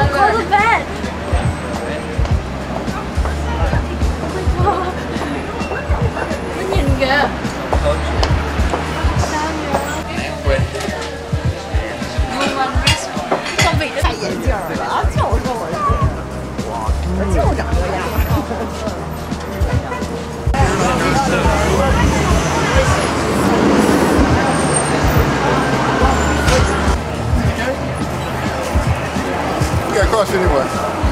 Call the vet. Nó nhìn kìa. Không bị nó眼镜了，就跟我就长这样。 Get across anyway.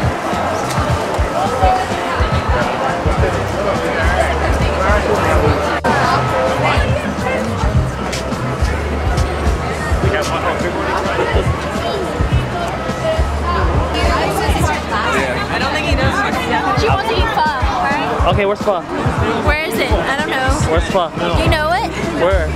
I don't think he knows. She wants to eat pho, right? Okay, where's pho? Where is it? I don't know. Where's pho? Do you know it? Where?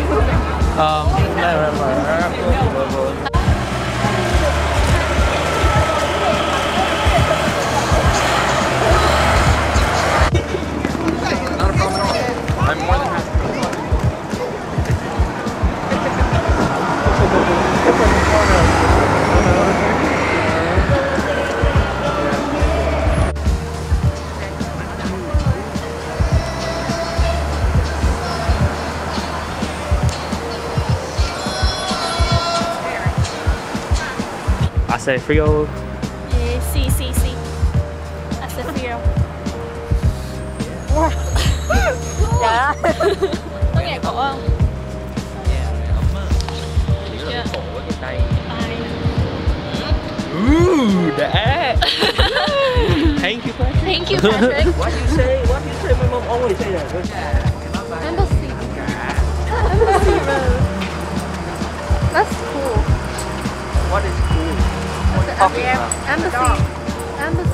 I'm more than happy. I say frio. Yeah, sí. Hace frío. Dạ. Có nghe cổ không? Dạ. Ooh, that. Thank you, Patrick. Thank you, Patrick. What you say? My mom always say that. Embassy. Embassy Road. That's cool. What is cool? What are you talking about? Embassy. Embassy.